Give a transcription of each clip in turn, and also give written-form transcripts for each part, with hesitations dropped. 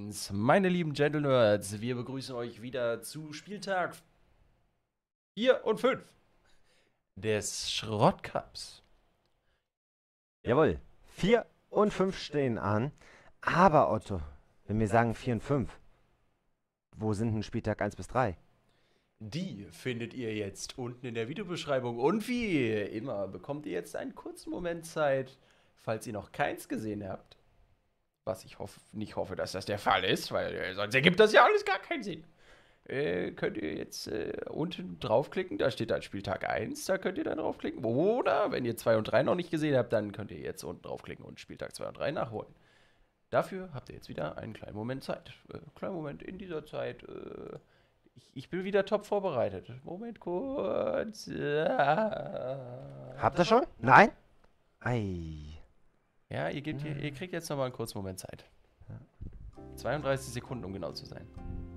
Greetings, meine lieben Gentle Nerds. Wir begrüßen euch wieder zu Spieltag 4 und 5 des Schrottcups. Jawohl, 4 und 5 stehen an. Aber Otto, wenn wir sagen 4 und 5, wo sind denn Spieltag 1 bis 3? Die findet ihr jetzt unten in der Videobeschreibung. Und wie immer bekommt ihr jetzt einen kurzen Moment Zeit, falls ihr noch keins gesehen habt. Was ich nicht hoffe, dass das der Fall ist, weil sonst ergibt das ja alles gar keinen Sinn. Könnt ihr jetzt unten draufklicken, da steht dann Spieltag 1, da könnt ihr dann draufklicken. Oder wenn ihr 2 und 3 noch nicht gesehen habt, dann könnt ihr jetzt unten draufklicken und Spieltag 2 und 3 nachholen. Dafür habt ihr jetzt wieder einen kleinen Moment Zeit. Kleinen Moment, in dieser Zeit, ich bin wieder top vorbereitet. Moment kurz. Habt ihr schon? Nein? Ei. Ja, ihr kriegt jetzt nochmal einen kurzen Moment Zeit. 32 Sekunden, um genau zu sein.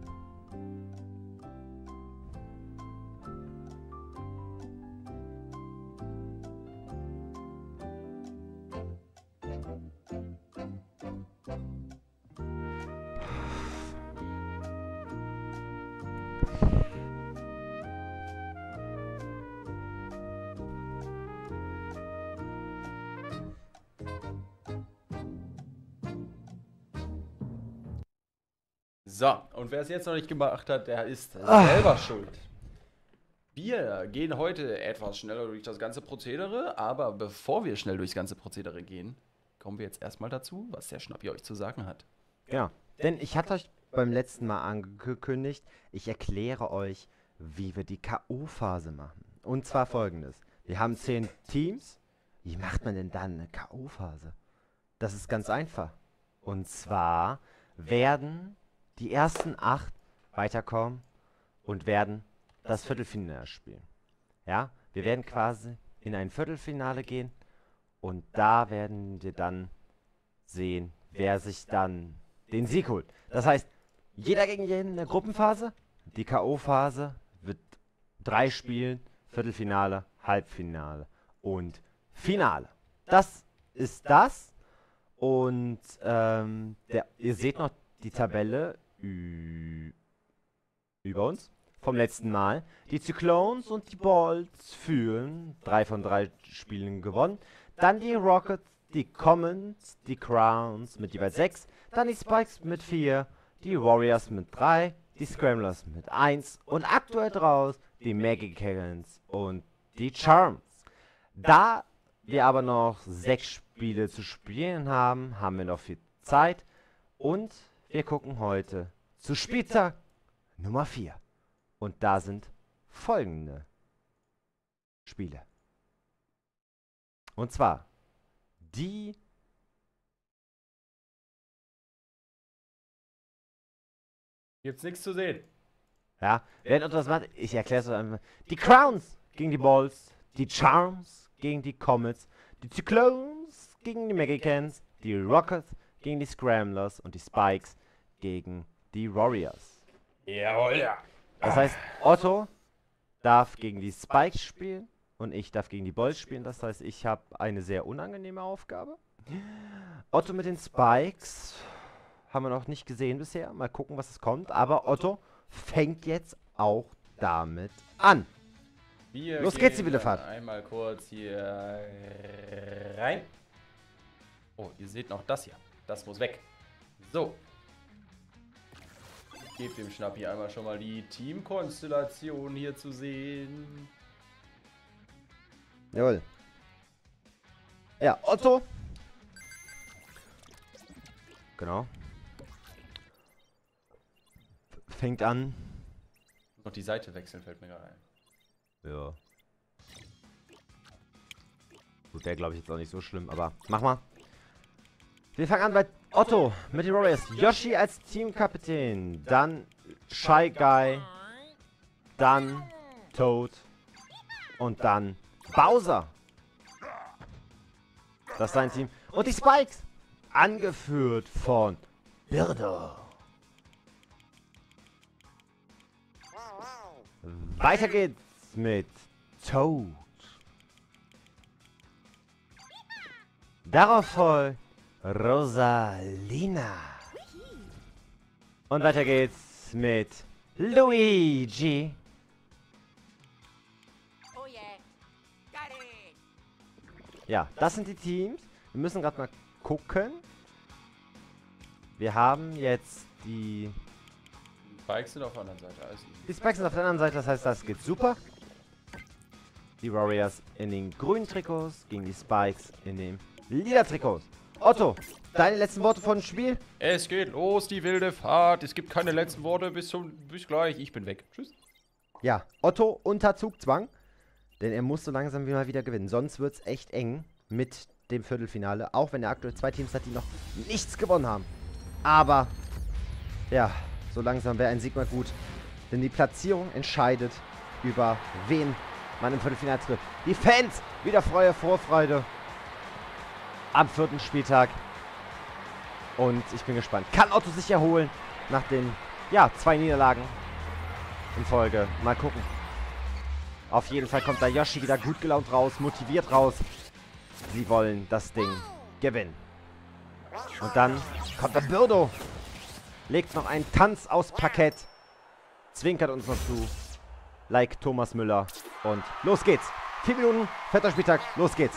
So, und wer es jetzt noch nicht gemacht hat, der ist selber schuld. Wir gehen heute etwas schneller durch das ganze Prozedere, aber bevor wir schnell durchs ganze Prozedere gehen, kommen wir jetzt erstmal dazu, was der Schnappi euch zu sagen hat. Genau, denn ich hatte euch beim letzten Mal angekündigt, ich erkläre euch, wie wir die K.O.-Phase machen. Und zwar folgendes. Wir haben 10 Teams. Wie macht man denn dann eine K.O.-Phase? Das ist ganz einfach. Und zwar werden die ersten 8 weiterkommen und werden das Viertelfinale spielen. Ja, wir werden quasi in ein Viertelfinale gehen und da werden wir dann sehen, wer sich dann den Sieg holt. Das heißt, jeder gegen jeden in der Gruppenphase. Die K.O.-Phase wird 3 spielen, Viertelfinale, Halbfinale und Finale. Das ist das. Und ihr seht noch die Tabelle über uns vom letzten Mal. Die Cyclones und die Bolts führen 3 von 3 Spielen gewonnen. Dann die Rockets, die Comets, die Crowns mit jeweils 6. Dann die Spikes mit 4, die Warriors mit 3, die Scramblers mit 1 und aktuell draus die Magicans und die Charms. Da wir aber noch 6 Spiele zu spielen haben, haben wir noch viel Zeit und wir gucken heute zu Spieltag Nummer 4. Und da sind folgende Spiele. Und zwar die Gibt's nichts zu sehen. Ja, wer etwas macht, ich erkläre es euch einfach. Die Crowns gegen die Balls, die Charms gegen die Comets, die Cyclones gegen die Magicans, die Rockets gegen die Scramblers und die Spikes gegen die Warriors. Jawohl, ja. Das heißt, Otto darf gegen die Spikes spielen und ich darf gegen die Balls spielen. Das heißt, ich habe eine sehr unangenehme Aufgabe. Otto mit den Spikes haben wir noch nicht gesehen bisher. Mal gucken, was es kommt. Aber Otto fängt jetzt auch damit an. Los geht's, die Willefahrt. Einmal kurz hier rein. Oh, ihr seht noch das hier. Das muss weg. So. Ich gebe dem Schnappi einmal schon mal die Teamkonstellation hier zu sehen. Jawohl. Ja, Otto. Genau. Fängt an. Noch die Seite wechseln, fällt mir gerade ein. Ja. Gut, wäre glaube ich jetzt auch nicht so schlimm, aber mach mal. Wir fangen an bei Otto mit den Warriors. Yoshi als Teamkapitän. Dann Shy Guy. Dann Toad. Und dann Bowser. Das ist sein Team. Und die Spikes. Angeführt von Birdo. Weiter geht's mit Toad. Darauf folgt Rosalina. Und weiter geht's mit Luigi. Ja, das sind die Teams. Wir müssen gerade mal gucken. Wir haben jetzt die... Spikes sind auf der anderen Seite. Also Die Spikes sind auf der anderen Seite, das heißt, das geht super. Die Warriors in den grünen Trikots gegen die Spikes in den lila Trikots. Otto, deine letzten Worte von dem Spiel? es geht los, die wilde Fahrt. Es gibt keine letzten Worte. Bis gleich. Ich bin weg. Tschüss. Ja, Otto unter Zugzwang. Denn er muss so langsam mal wieder gewinnen. Sonst wird es echt eng mit dem Viertelfinale. Auch wenn er aktuell 2 Teams hat, die noch nichts gewonnen haben. Aber, ja, so langsam wäre ein Sieg mal gut. Denn die Platzierung entscheidet über wen man im Viertelfinale trifft. Die Fans, wieder Vorfreude am 4. Spieltag. Und ich bin gespannt. Kann Otto sich erholen nach den, ja, 2 Niederlagen in Folge? Mal gucken. Auf jeden Fall kommt da Yoshi wieder gut gelaunt raus, motiviert raus. Sie wollen das Ding gewinnen. Und dann kommt der Birdo. Legt noch einen Tanz aus Parkett. Zwinkert uns noch zu. Like Thomas Müller. Und los geht's. 4 Minuten, 4. Spieltag. Los geht's.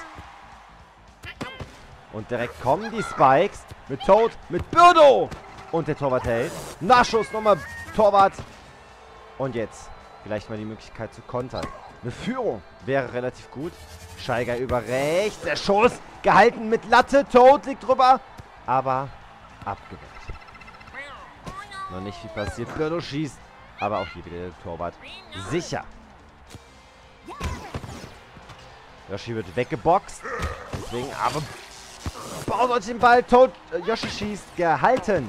Und direkt kommen die Spikes mit Toad, mit Birdo. Und der Torwart hält. Nachschuss, nochmal Torwart. Und jetzt vielleicht mal die Möglichkeit zu kontern. Eine Führung wäre relativ gut. Scheiger über rechts. Der Schuss gehalten mit Latte. Toad liegt drüber. Aber abgewehrt. Noch nicht viel passiert. Birdo schießt. Aber auch hier wieder der Torwart sicher. Yoshi wird weggeboxt. Deswegen aber baut euch den Ball. Toad. Yoshi schießt. Gehalten.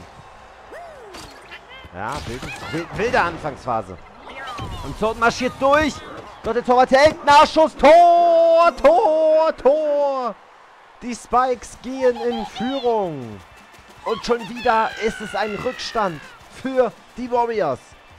Ja, wilde Anfangsphase. Und Toad marschiert durch. Doch der Torwart hält. Nachschuss. Tor. Tor. Tor. Die Spikes gehen in Führung. Und schon wieder ist es ein Rückstand für die Warriors.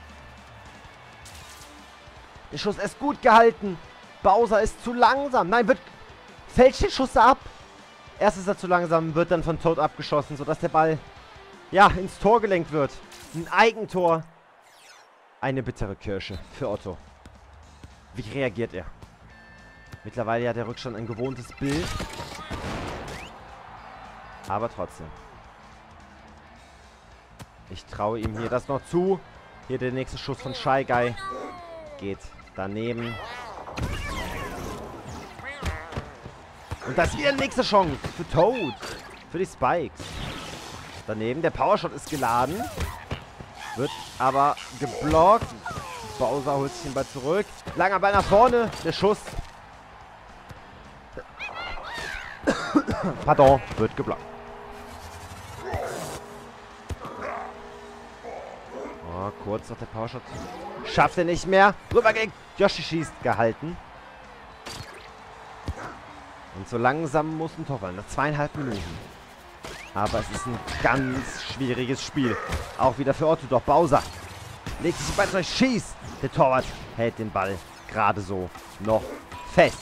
Der Schuss ist gut gehalten. Bowser ist zu langsam. Nein, fälscht den Schuss ab. Erst ist er zu langsam, wird dann von Toad abgeschossen, sodass der Ball, ja, ins Tor gelenkt wird. Ein Eigentor. Eine bittere Kirsche für Otto. Wie reagiert er? Mittlerweile hat der Rückstand ein gewohntes Bild. Aber trotzdem. Ich traue ihm hier das noch zu. Hier der nächste Schuss von Shy Guy. Geht daneben. Und das ist wieder die nächste Chance für Toad. Für die Spikes. Daneben, der Powershot ist geladen. Wird aber geblockt. Bowser holt sich den Ball zurück. Langer Ball nach vorne. Der Schuss. Pardon, wird geblockt. Oh, kurz noch der Powershot. Schafft er nicht mehr. Rübergegen. Yoshi schießt. Gehalten. Und so langsam muss ein Tor fallen. Nach 2,5 Minuten. Aber es ist ein ganz schwieriges Spiel. Auch wieder für Otto. Doch Bowser legt sich bei euch. Schießt. Der Torwart hält den Ball gerade so noch fest.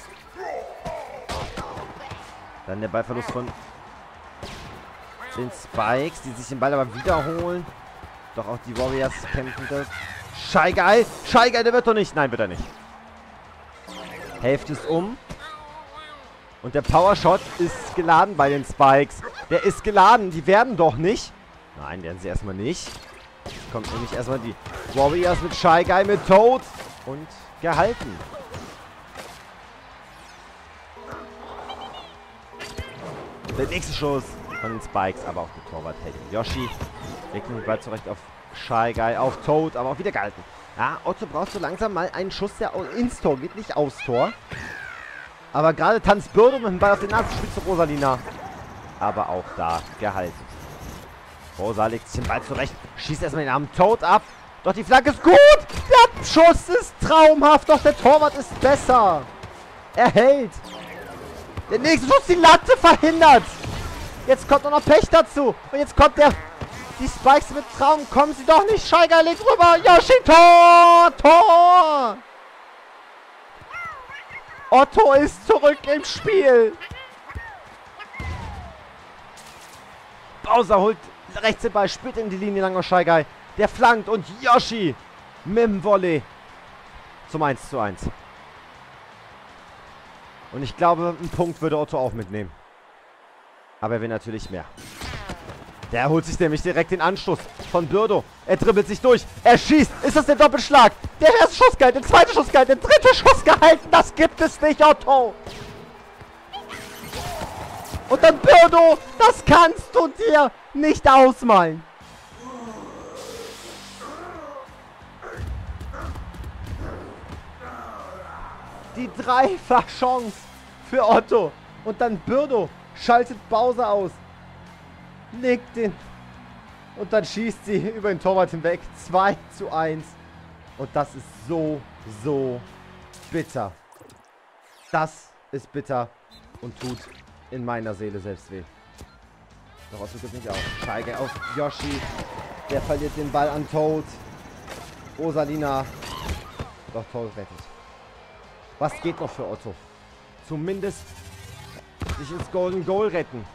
Dann der Ballverlust von den Spikes, die sich den Ball aber wiederholen. Doch auch die Warriors kämpfen das. Shy Guy. Shy Guy, der wird doch nicht. Nein, wird er nicht. Hälfte ist um. Und der Powershot ist geladen bei den Spikes. Der ist geladen. Die werden doch nicht. Nein, werden sie erstmal nicht. Jetzt kommt nämlich erstmal die Warriors mit Shy Guy, mit Toad. Und gehalten. Der nächste Schuss von den Spikes, aber auch der Torwart hält. Yoshi legt den Ball zurecht auf Shy Guy, auf Toad, aber auch wieder gehalten. Ja, Otto braucht so langsam mal einen Schuss, der ins Tor geht, nicht aufs Tor. Aber gerade tanzt Birdo mit dem Ball auf den Nase, spielt zu Rosalina. Aber auch da gehalten. Rosa legt sich den Ball zurecht, schießt erstmal den armen Toad ab. Doch die Flanke ist gut! Der Schuss ist traumhaft, doch der Torwart ist besser. Er hält. Der nächste Schuss, die Latte verhindert. Jetzt kommt noch Pech dazu. Und jetzt kommt die Spikes mit Traum. Kommen sie doch nicht. Shy Guy legt rüber. Yoshi, Tor! Tor! Otto ist zurück im Spiel. Bowser holt rechts den Ball, spielt in die Linie lang auf Shy Guy. Der flankt und Yoshi mit dem Volley zum 1:1. Und ich glaube, einen Punkt würde Otto auch mitnehmen. Aber er will natürlich mehr. Der holt sich nämlich direkt den Anstoß von Birdo. Er dribbelt sich durch. Er schießt. Ist das der Doppelschlag? Der erste Schuss gehalten, der zweite Schuss gehalten, der dritte Schuss gehalten. Das gibt es nicht, Otto. Und dann Birdo. Das kannst du dir nicht ausmalen. Die Dreifach-Chance für Otto. Und dann Birdo schaltet Bowser aus. Legt den. Und dann schießt sie über den Torwart hinweg. 2:1. Und das ist so, so bitter. Das ist bitter und tut in meiner Seele selbst weh. Doch Otto gibt nicht auf. Zeige auf Yoshi. Der verliert den Ball an Toad. Rosalina. Doch Toad rettet. Was geht noch für Otto? Zumindest sich ins Golden Goal retten.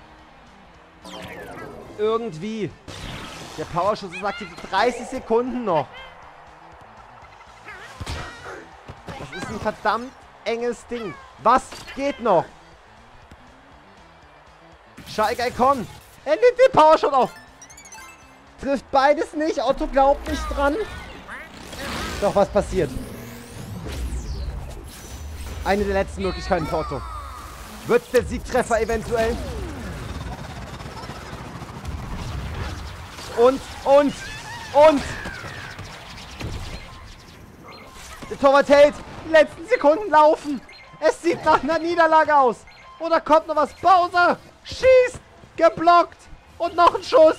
Irgendwie. Der Powerschuss ist aktiv. 30 Sekunden noch. Das ist ein verdammt enges Ding. Was geht noch? Schalke Icon. Er nimmt den Powershot auf. Trifft beides nicht. Otto glaubt nicht dran. Doch was passiert? Eine der letzten Möglichkeiten für Otto. Wird der Siegtreffer eventuell? Und. Der Torwart hält. Die letzten Sekunden laufen. Es sieht nach einer Niederlage aus. Oder kommt noch was? Bowser schießt. Geblockt. Und noch ein Schuss.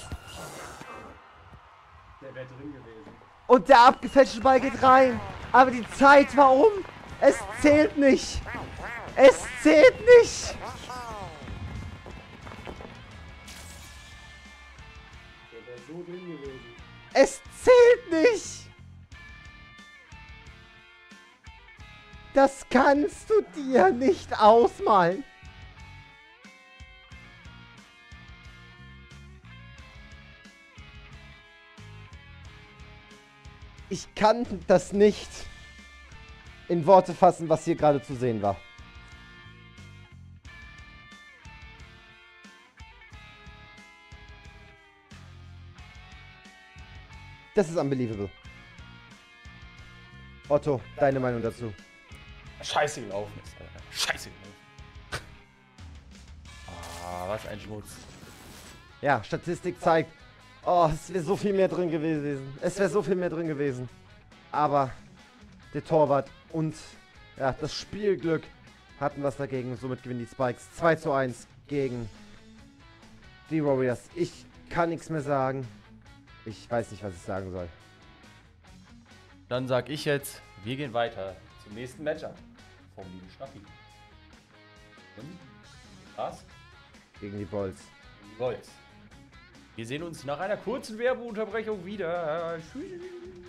Der wäre drin gewesen. Und der abgefälschte Ball geht rein. Aber die Zeit war um. Es zählt nicht. Es zählt nicht. Der wäre so drin gewesen. Es zählt nicht. Das kannst du dir nicht ausmalen. Ich kann das nicht in Worte fassen, was hier gerade zu sehen war. Das ist unbelievable. Otto, deine Meinung dazu? Scheiße gelaufen ist, Alter. Scheiße gelaufen. Ah, was ein Schmutz. Ja, Statistik zeigt, oh, es wäre so viel mehr drin gewesen. Es wäre so viel mehr drin gewesen. Aber der Torwart und ja, das Spielglück hatten was dagegen. Somit gewinnen die Spikes 2:1 gegen die Warriors. Ich kann nichts mehr sagen. Ich weiß nicht, was ich sagen soll. Dann sag ich jetzt, wir gehen weiter zum nächsten Matchup vom lieben Schnappi. Was? Gegen die Bolts. Die Bolts. Wir sehen uns nach einer kurzen Werbeunterbrechung wieder. Tschüss.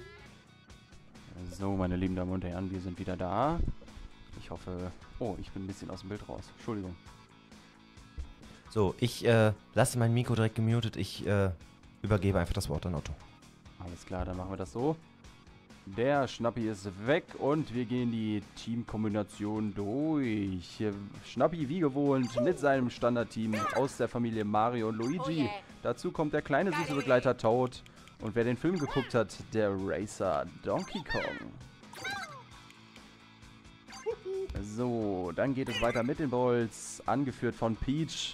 So, meine lieben Damen und Herren, wir sind wieder da. Ich hoffe... Oh, ich bin ein bisschen aus dem Bild raus. Entschuldigung. So, ich lasse mein Mikro direkt gemutet. Ich übergebe einfach das Wort an Otto. Alles klar, dann machen wir das so. Der Schnappi ist weg und wir gehen die Teamkombination durch. Schnappi wie gewohnt mit seinem Standardteam aus der Familie Mario und Luigi. Dazu kommt der kleine süße Begleiter Toad. Und wer den Film geguckt hat, der Racer Donkey Kong. So, dann geht es weiter mit den Balls, angeführt von Peach.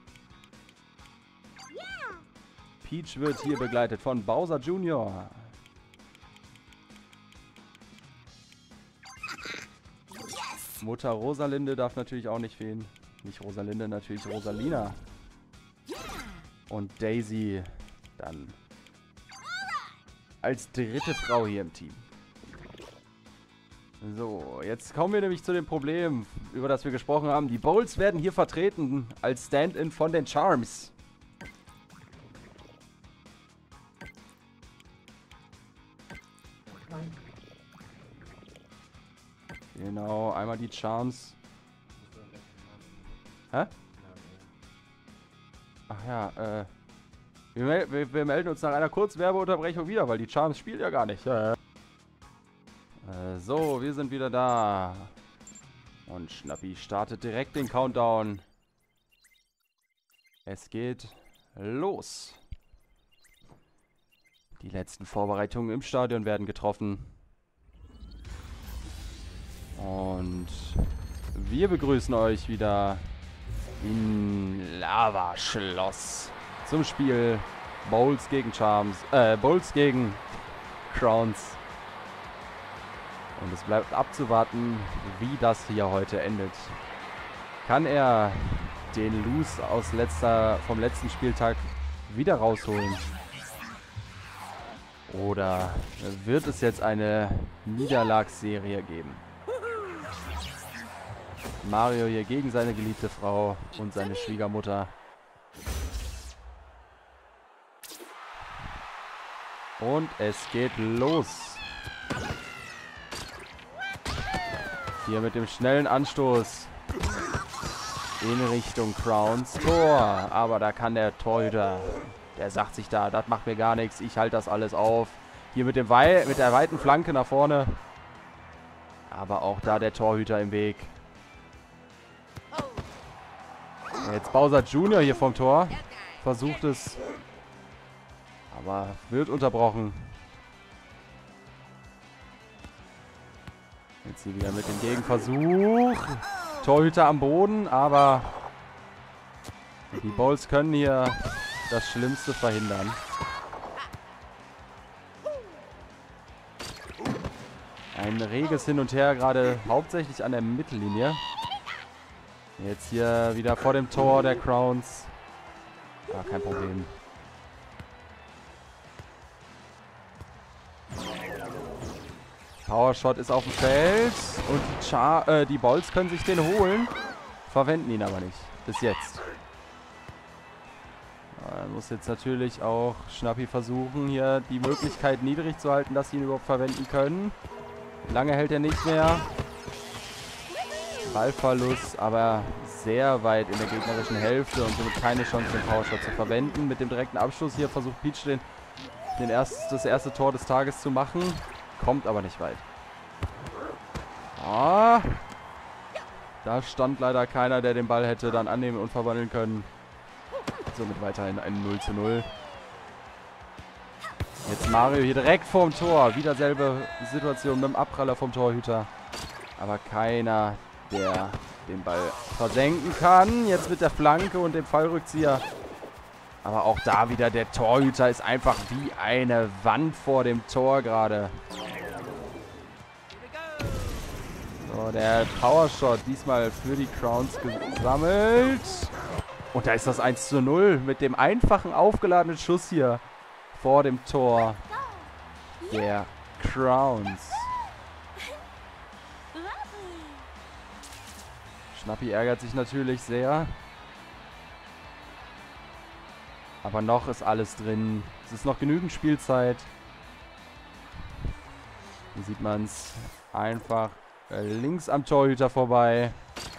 Peach wird hier begleitet von Bowser Jr. Mutter Rosalinde darf natürlich auch nicht fehlen. Nicht Rosalinde, natürlich Rosalina. Und Daisy dann als dritte Frau hier im Team. So, jetzt kommen wir nämlich zu dem Problem, über das wir gesprochen haben. Die Bowls werden hier vertreten als Stand-in von den Charms. Genau, einmal die Charms. Hä? Ach ja, Wir melden uns nach einer kurzen Werbeunterbrechung wieder, weil die Charms spielt ja gar nicht. So, wir sind wieder da. Und Schnappi startet direkt den Countdown. Es geht los. Die letzten Vorbereitungen im Stadion werden getroffen. Und wir begrüßen euch wieder in Lava-Schloss zum Spiel Bowls gegen Bowls gegen Crowns. Und es bleibt abzuwarten, wie das hier heute endet. Kann er den Lose vom letzten Spieltag wieder rausholen? Oder wird es jetzt eine Niederlagsserie geben? Mario hier gegen seine geliebte Frau und seine Schwiegermutter. Und es geht los. Hier mit dem schnellen Anstoß in Richtung Crowns Tor. Aber da kann der Torhüter, der sagt sich da, das macht mir gar nichts, ich halte das alles auf. Hier mit der weiten Flanke nach vorne. Aber auch da der Torhüter im Weg. Jetzt Bowser Jr. hier vom Tor. Versucht es. Aber wird unterbrochen. Jetzt hier wieder mit dem Gegenversuch. Torhüter am Boden, aber die Bowls können hier das Schlimmste verhindern. Ein reges Hin und Her, gerade hauptsächlich an der Mittellinie. Jetzt hier wieder vor dem Tor der Crowns. Ja, kein Problem. Powershot ist auf dem Feld und die Bowls können sich den holen, verwenden ihn aber nicht. Bis jetzt. Man muss jetzt natürlich auch Schnappi versuchen, hier die Möglichkeit niedrig zu halten, dass sie ihn überhaupt verwenden können. Lange hält er nicht mehr. Ballverlust, aber sehr weit in der gegnerischen Hälfte und somit keine Chance, den Powershot zu verwenden. Mit dem direkten Abschluss hier versucht Peach das erste Tor des Tages zu machen. Kommt aber nicht weit. Ah, da stand leider keiner, der den Ball hätte dann annehmen und verwandeln können. Somit weiterhin ein 0:0. Jetzt Mario hier direkt vorm Tor. Wieder selbe Situation mit dem Abpraller vom Torhüter. Aber keiner, der den Ball versenken kann. Jetzt mit der Flanke und dem Fallrückzieher. Aber auch da wieder der Torhüter ist einfach wie eine Wand vor dem Tor gerade. So, der Powershot diesmal für die Crowns gesammelt. Und da ist das 1:0 mit dem einfachen aufgeladenen Schuss hier vor dem Tor der Crowns. Schnappi ärgert sich natürlich sehr. Aber noch ist alles drin. Es ist noch genügend Spielzeit. Hier sieht man es einfach links am Torhüter vorbei.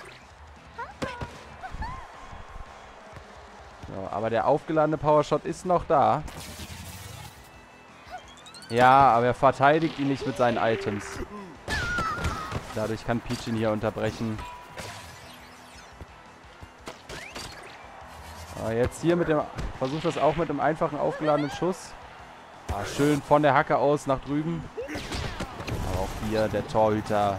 So, aber der aufgeladene Powershot ist noch da. Ja, aber er verteidigt ihn nicht mit seinen Items. Dadurch kann Peach ihn hier unterbrechen. Aber jetzt hier versucht das auch mit einem einfachen aufgeladenen Schuss. Ah, schön von der Hacke aus nach drüben. Aber auch hier der Torhüter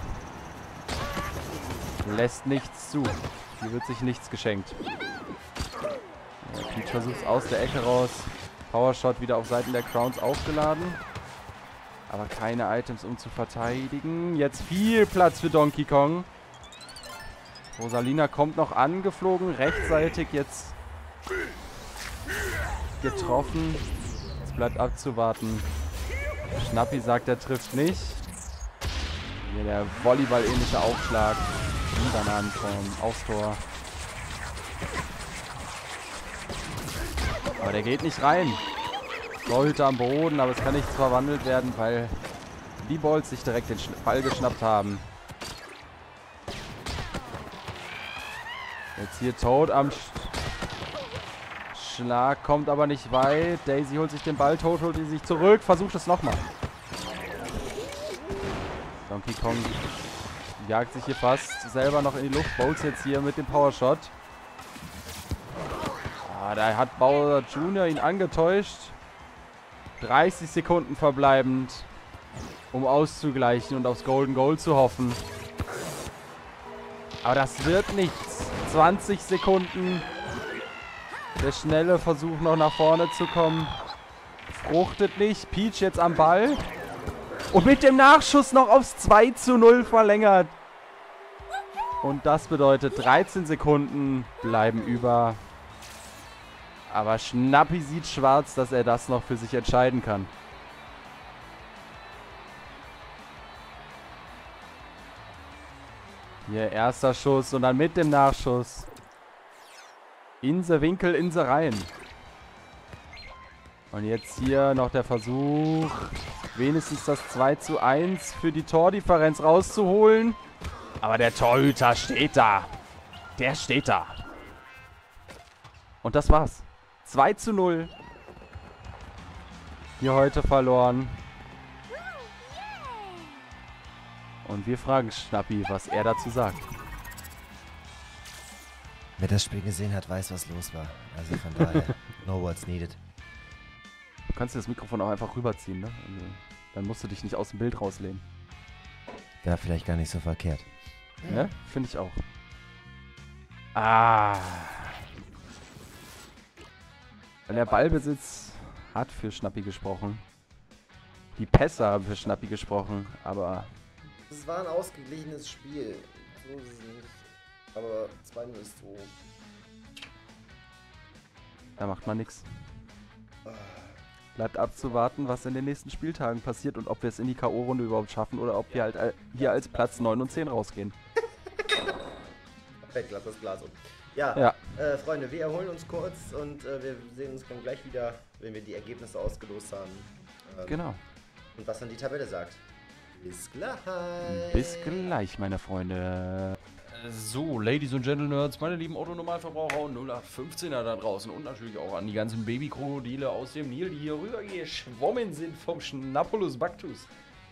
lässt nichts zu. Hier wird sich nichts geschenkt. Ja, Peach versucht es aus der Ecke raus. Powershot wieder auf Seiten der Crowns aufgeladen. Aber keine Items, um zu verteidigen. Jetzt viel Platz für Donkey Kong. Rosalina kommt noch angeflogen. Rechtzeitig jetzt getroffen. Es bleibt abzuwarten. Schnappi sagt, er trifft nicht. Hier der Volleyball-ähnliche Aufschlag. Die Bananenform aufs Tor. Aber der geht nicht rein. Torhüter am Boden, aber es kann nichts verwandelt werden, weil die Bowls sich direkt den Ball geschnappt haben. Jetzt hier Toad am Schlag kommt aber nicht weit. Daisy holt sich den Ball, Toad holt ihn sich zurück, versucht es nochmal. Donkey Kong jagt sich hier fast selber noch in die Luft. Bowles jetzt hier mit dem Powershot. Ah, da hat Bowser Jr. ihn angetäuscht. 30 Sekunden verbleibend, um auszugleichen und aufs Golden Goal zu hoffen. Aber das wird nichts. 20 Sekunden. Der schnelle Versuch noch nach vorne zu kommen. Fruchtet nicht. Peach jetzt am Ball. Und mit dem Nachschuss noch aufs 2:0 verlängert. Und das bedeutet 13 Sekunden bleiben über. Aber Schnappi sieht schwarz, dass er das noch für sich entscheiden kann. Hier erster Schuss und dann mit dem Nachschuss. Inse Winkel, Inse rein. Und jetzt hier noch der Versuch, wenigstens das 2:1 für die Tordifferenz rauszuholen. Aber der Torhüter steht da. Der steht da. Und das war's. 2:0. Hier heute verloren. Und wir fragen Schnappi, was er dazu sagt. Wer das Spiel gesehen hat, weiß, was los war. Also von daher, no words needed. Du kannst dir das Mikrofon auch einfach rüberziehen, ne? Also, dann musst du dich nicht aus dem Bild rauslehnen. Wäre vielleicht gar nicht so verkehrt. Ne? Finde ich auch. Ah. Weil der Ballbesitz hat für Schnappi gesprochen. Die Pässe haben für Schnappi gesprochen, aber... Es war ein ausgeglichenes Spiel. So ist es nicht. Aber 2:0 ist so. Da macht man nichts. Bleibt abzuwarten, was in den nächsten Spieltagen passiert und ob wir es in die K.O.-Runde überhaupt schaffen oder ob wir halt hier als Platz 9 und 10 rausgehen. Fällt glatt das Glas um. Ja, Ja. Freunde, wir erholen uns kurz und wir sehen uns dann gleich wieder, wenn wir die Ergebnisse ausgelost haben. Genau. Und was dann die Tabelle sagt. Bis gleich. Bis gleich, meine Freunde. So, Ladies und Gentlemen, meine lieben Autonormalverbraucher und 0815er da draußen und natürlich auch an die ganzen Babykrokodile aus dem Nil, die hier rüber geschwommen sind vom Schnappulus Bactus.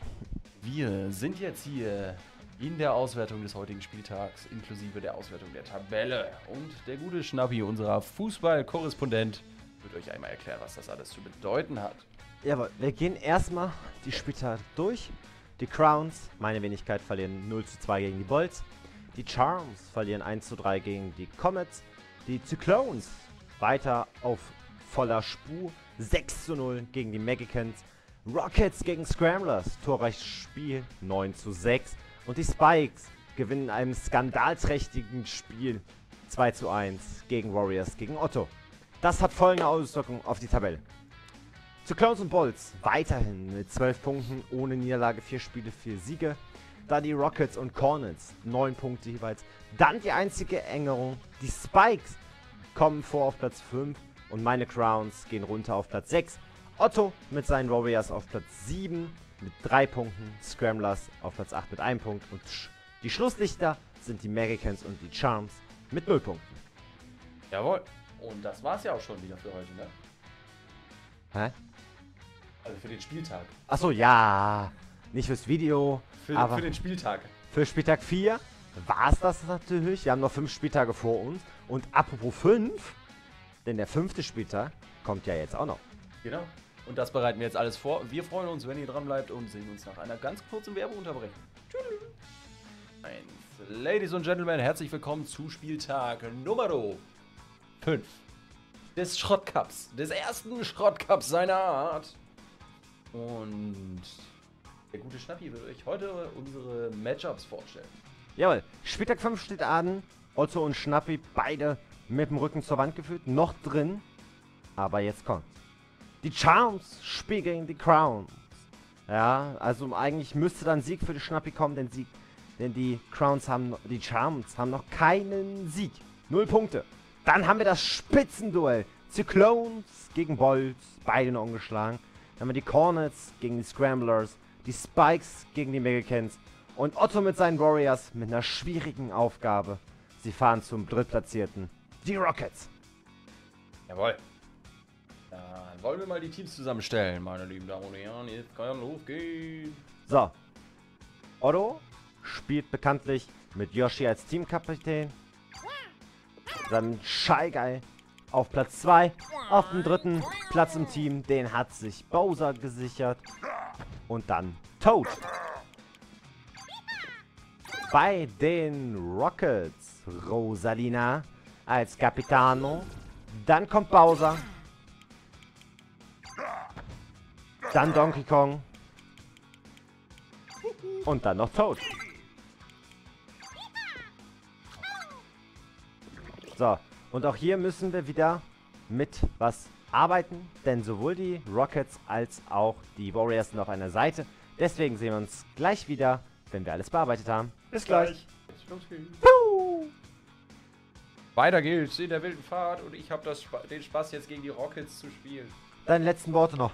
Wir sind jetzt hier in der Auswertung des heutigen Spieltags, inklusive der Auswertung der Tabelle. Und der gute Schnappi, unser Fußballkorrespondent, wird euch einmal erklären, was das alles zu bedeuten hat. Jawohl, wir gehen erstmal die Spieltage durch. Die Crowns, meine Wenigkeit, verlieren 0:2 gegen die Bolts. Die Charms verlieren 1:3 gegen die Comets. Die Cyclones weiter auf voller Spur 6:0 gegen die Magicans. Rockets gegen Scramblers, torreiches Spiel 9:6. Und die Spikes gewinnen in einem skandalträchtigen Spiel 2:1 gegen Warriors gegen Otto. Das hat folgende Auswirkungen auf die Tabelle. Cyclones und Bolts weiterhin mit 12 Punkten, ohne Niederlage, 4 Spiele, 4 Siege. Da die Rockets und Cornets 9 Punkte jeweils. Dann die einzige Änderung, die Spikes kommen vor auf Platz 5 und meine Crowns gehen runter auf Platz 6. Otto mit seinen Warriors auf Platz 7 mit 3 Punkten, Scramblers auf Platz 8 mit 1 Punkt und die Schlusslichter sind die Magicans und die Charms mit 0 Punkten. Jawohl. Und das war's ja auch schon wieder für heute, ne? Hä? Also für den Spieltag. Achso, ja. Nicht fürs Video, aber Für den Spieltag. für Spieltag 4 war es das natürlich. Wir haben noch 5 Spieltage vor uns. Und apropos 5, denn der 5. Spieltag kommt ja jetzt auch noch. Genau. Und das bereiten wir jetzt alles vor. Wir freuen uns, wenn ihr dran bleibt und sehen uns nach einer ganz kurzen Werbeunterbrechung. Tschüss. Ladies und Gentlemen, herzlich willkommen zu Spieltag Nummer 5 des Schrottcups. Des ersten Schrottcups seiner Art. Und der gute Schnappi wird euch heute unsere Matchups vorstellen. Jawohl, Spieltag 5 steht an. Otto und Schnappi beide mit dem Rücken zur Wand geführt. Noch drin. Aber jetzt kommt. Die Charms spielen gegen die Crowns. Ja, also eigentlich müsste dann Sieg für die Schnappi kommen, denn die Charms haben noch keinen Sieg. 0 Punkte. Dann haben wir das Spitzenduell. Cyclones gegen Bolts, beide noch ungeschlagen. Dann haben wir die Cornets gegen die Scramblers, die Spikes gegen die Magicans und Otto mit seinen Warriors mit einer schwierigen Aufgabe. Sie fahren zum Drittplatzierten, die Rockets. Jawohl. wollen wir mal die Teams zusammenstellen, meine lieben Damen und Herren. Jetzt kann ja losgehen. So. Otto spielt bekanntlich mit Yoshi als Teamkapitän. Dann Shy Guy auf Platz 2. Auf dem dritten Platz im Team, den hat sich Bowser gesichert. Und dann Toad. Bei den Rockets Rosalina als Capitano. Dann kommt Bowser. Dann Donkey Kong. Und dann noch Toad. So, und auch hier müssen wir wieder mit was arbeiten, denn sowohl die Rockets als auch die Warriors sind auf einer Seite. Deswegen sehen wir uns gleich wieder, wenn wir alles bearbeitet haben. Bis gleich. Weiter geht's in der wilden Fahrt und ich habe den Spaß jetzt gegen die Rockets zu spielen. Deine letzten Worte noch.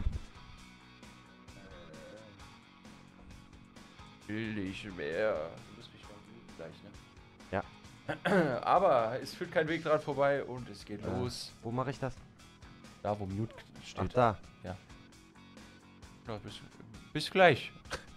Will ich mehr. Du musst mich mal muten gleich, ne? Ja. Aber es führt kein Weg dran vorbei und es geht los. Wo mache ich das? Da, wo Mute steht. Ach, da. Ja, bis gleich.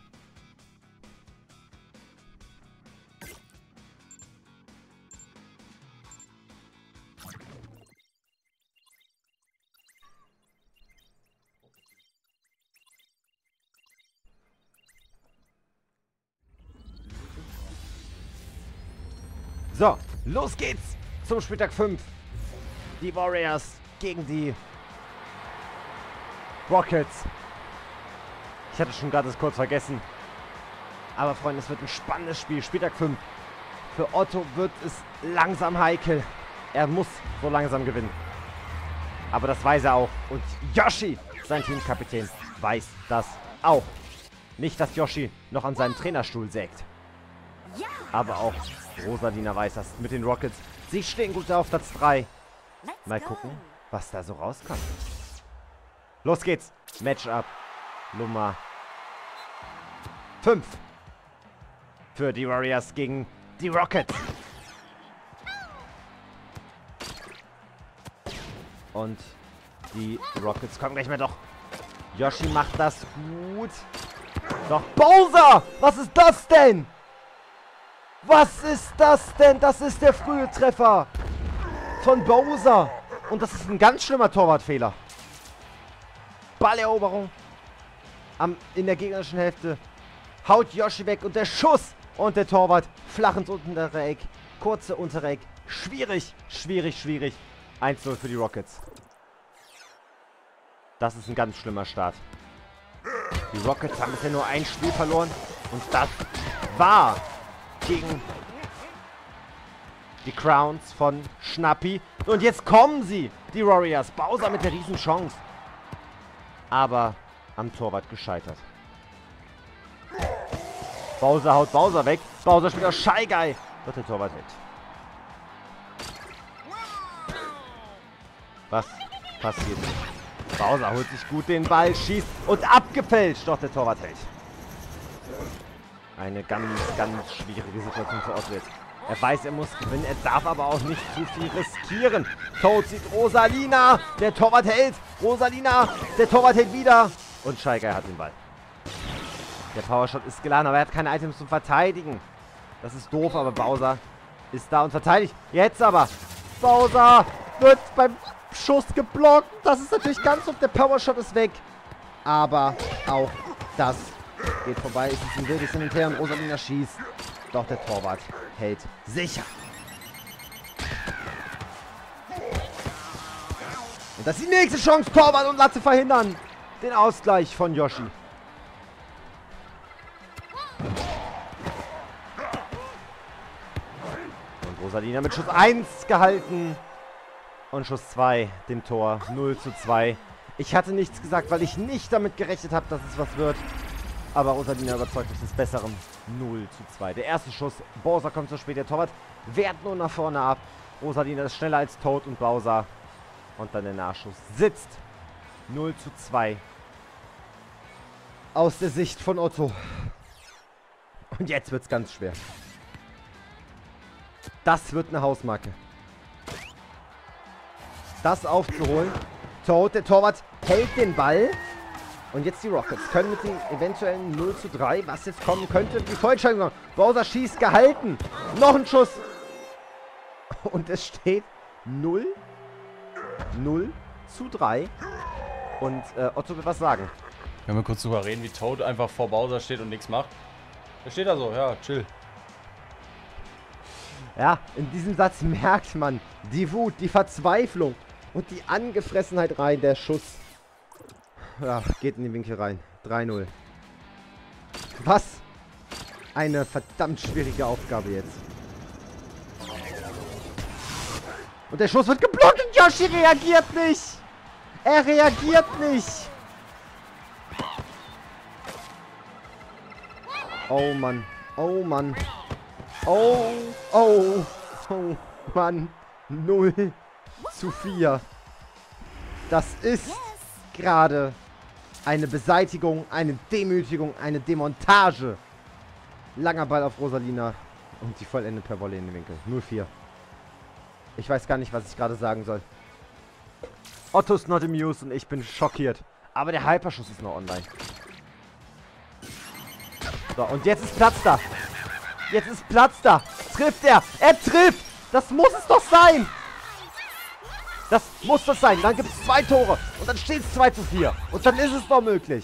So, los geht's zum Spieltag 5. Die Warriors gegen die Rockets. Ich hatte schon gerade das kurz vergessen. Aber Freunde, es wird ein spannendes Spiel. Spieltag 5. Für Otto wird es langsam heikel. Er muss so langsam gewinnen. Aber das weiß er auch. Und Yoshi, sein Teamkapitän, weiß das auch. Nicht, dass Yoshi noch an seinem Trainerstuhl sägt. Aber auch Rosalina weiß das mit den Rockets. Sie stehen gut auf Platz 3. Mal gucken, was da so rauskommt. Los geht's. Matchup Nummer 5. Für die Warriors gegen die Rockets. Und die Rockets kommen gleich mehr doch. Yoshi macht das gut. Doch Bowser! Was ist das denn? Was ist das denn? Das ist der frühe Treffer von Bowser. Und das ist ein ganz schlimmer Torwartfehler. Balleroberung in der gegnerischen Hälfte. Haut Yoshi weg und der Schuss. Und der Torwart flach ins untere Eck. Kurze untere Eck. Schwierig, schwierig, schwierig. 1-0 für die Rockets. Das ist ein ganz schlimmer Start. Die Rockets haben bisher nur ein Spiel verloren. Und das war gegen die Crowns von Schnappi. Und jetzt kommen sie, die Warriors. Bowser mit der riesen Chance. Aber am Torwart gescheitert. Bowser haut Bowser weg. Bowser spielt aus Shy Guy. Doch der Torwart hält. Was passiert? Bowser holt sich gut den Ball, schießt und abgefälscht. Doch der Torwart hält. Eine ganz, ganz schwierige Situation für Otto jetzt. Er weiß, er muss gewinnen, er darf aber auch nicht zu viel riskieren. Toad sieht Rosalina, der Torwart hält. Rosalina, der Torwart hält wieder. Und Shy Guy hat den Ball. Der Powershot ist geladen, aber er hat keine Items zum Verteidigen. Das ist doof, aber Bowser ist da und verteidigt. Jetzt aber. Bowser wird beim Schuss geblockt. Das ist natürlich ganz doof. Der Powershot ist weg. Aber auch das geht vorbei. Es ist ein wildes Hin und Her und Rosalina schießt. Doch der Torwart hält sicher. Und das ist die nächste Chance. Torwart und Latte verhindern den Ausgleich von Yoshi. Und Rosalina mit Schuss 1 gehalten. Und Schuss 2 dem Tor 0:2. Ich hatte nichts gesagt, weil ich nicht damit gerechnet habe, dass es was wird. Aber Rosalina überzeugt mich des Besseren. 0:2. Der erste Schuss. Bowser kommt zu spät. Der Torwart wehrt nur nach vorne ab. Rosalina ist schneller als Toad und Bowser. Und dann der Nachschuss sitzt. 0:2. Aus der Sicht von Otto. Und jetzt wird es ganz schwer. Das wird eine Hausmarke. Das aufzuholen. Toad, der Torwart hält den Ball. Und jetzt die Rockets können mit dem eventuellen 0:3, was jetzt kommen könnte, die Vollentscheidung. Bowser schießt, gehalten. Noch ein Schuss. Und es steht 0:3. Und Otto wird was sagen. Können wir kurz drüber reden, wie Toad einfach vor Bowser steht und nichts macht? Der steht da so, ja, chill. Ja, in diesem Satz merkt man die Wut, die Verzweiflung und die Angefressenheit rein. Der Schuss, ja, geht in den Winkel rein. 3:0. Was eine verdammt schwierige Aufgabe jetzt. Und der Schuss wird geblockt und Yoshi reagiert nicht. Er reagiert nicht. Oh Mann. Oh Mann. Oh, oh, oh, Mann. 0:4. Das ist gerade eine Beseitigung, eine Demütigung, eine Demontage. Langer Ball auf Rosalina. Und die vollendet per Volley in den Winkel. 0:4. Ich weiß gar nicht, was ich gerade sagen soll. Otto ist not amused und ich bin schockiert. Aber der Hyperschuss ist noch online. So, und jetzt ist Platz da. Jetzt ist Platz da. Trifft er? Er trifft! Das muss es doch sein! Das muss das sein. Dann gibt es 2 Tore. Und dann steht es 2:4. Und dann ist es noch möglich.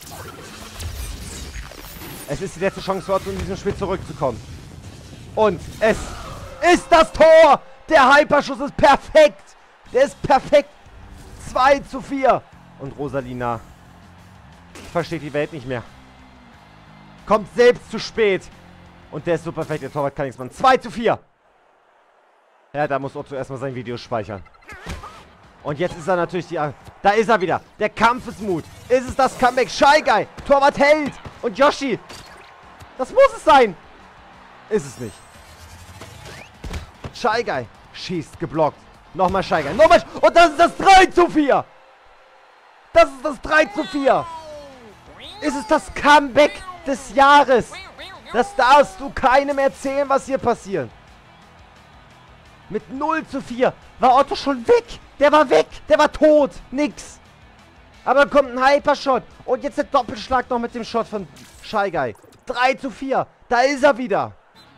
Es ist die letzte Chance für Otto, in diesem Spiel zurückzukommen. Und es ist das Tor! Der Hyperschuss ist perfekt! Der ist perfekt! 2:4. Und Rosalina versteht die Welt nicht mehr. Kommt selbst zu spät. Und der ist so perfekt, der Torwart kann nichts machen. 2:4. Ja, da muss Otto erstmal sein Video speichern. Und jetzt ist er natürlich die... Da ist er wieder. Der Kampfesmut. Ist es das Comeback? Shy Guy. Torwart hält. Und Yoshi. Das muss es sein. Ist es nicht. Shy Guy schießt, geblockt. Nochmal Shy Guy. Nochmal. Und das ist das 3:4. Das ist das 3:4. Ist es das Comeback des Jahres? Das darfst du keinem erzählen, was hier passiert. Mit 0:4 war Otto schon weg. Der war weg. Der war tot. Nix. Aber dann kommt ein Hypershot. Und jetzt der Doppelschlag noch mit dem Shot von Shy Guy. 3:4. Da ist er wieder.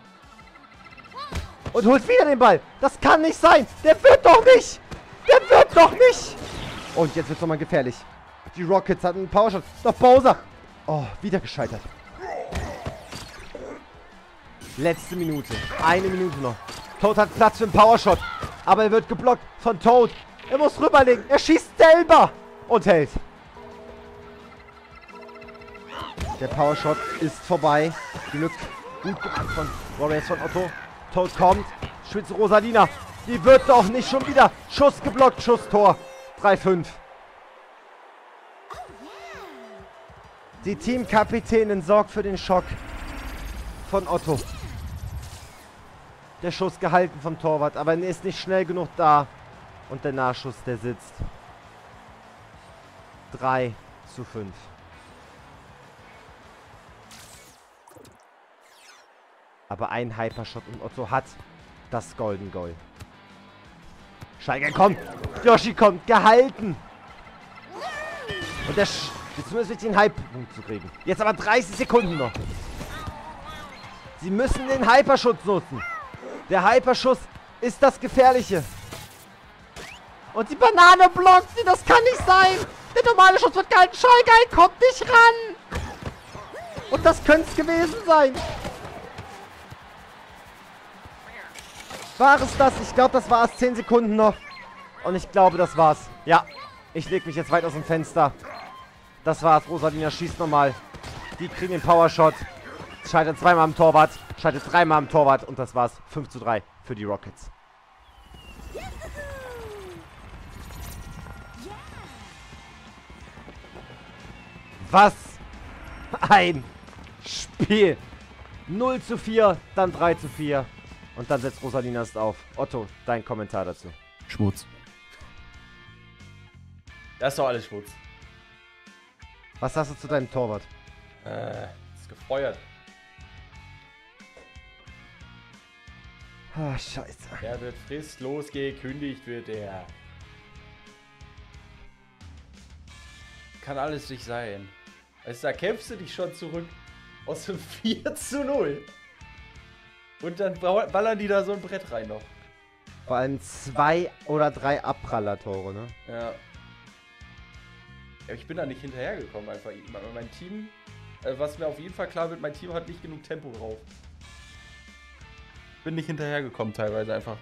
Und holt wieder den Ball. Das kann nicht sein. Der wird doch nicht. Der wird doch nicht. Und jetzt wird es nochmal gefährlich. Die Rockets hatten einen Powershot. Doch Bowser. Oh, wieder gescheitert. Letzte Minute. 1 Minute noch. Toad hat Platz für einen Powershot. Aber er wird geblockt von Toad. Er muss rüberlegen. Er schießt selber. Und hält. Der Powershot ist vorbei. Glück. Gut gemacht von Warriors von Otto. Toad kommt. Spitze Rosalina. Die wird doch nicht schon wieder. Schuss geblockt. Schuss Tor. 3:5. Die Teamkapitänin sorgt für den Schock von Otto. Der Schuss gehalten vom Torwart, aber er ist nicht schnell genug da. Und der Nachschuss, der sitzt. 3:5. Aber ein Hypershot und Otto hat das Golden Goal. Steiger kommt. Yoshi kommt. Gehalten. Und der jetzt müssen wir den Hype-Punkt zu kriegen. Jetzt aber 30 Sekunden noch. Sie müssen den Hyperschutz nutzen. Der Hyperschuss ist das Gefährliche. Und die Banane blockt sie. Das kann nicht sein. Der normale Schuss wird gehalten. Shy Guy kommt nicht ran. Und das könnte es gewesen sein. War es das? Ich glaube, das war es. 10 Sekunden noch. Und ich glaube, das war's. Ja, ich lege mich jetzt weit aus dem Fenster. Das war's. Rosalina schießt nochmal. Die kriegen den Powershot. Scheitert 2-mal am Torwart. Scheitert 3-mal am Torwart. Und das war's. 5:3 für die Rockets. Was ein Spiel. 0:4, dann 3:4. Und dann setzt Rosalina es auf. Otto, dein Kommentar dazu. Schmutz. Das ist doch alles Schmutz. Was sagst du zu deinem Torwart? Ist gefeuert. Ah, scheiße. Der wird fristlos gekündigt, wird er. kann alles nicht sein. Also da kämpfst du dich schon zurück aus dem 4:0. Und dann ballern die da so ein Brett rein noch. Vor allem 2 oder 3 Abprallertore, ne? Ja. Ja, ich bin da nicht hinterhergekommen einfach. Mein Team, was mir auf jeden Fall klar wird, mein Team hat nicht genug Tempo drauf. Bin nicht hinterhergekommen teilweise einfach.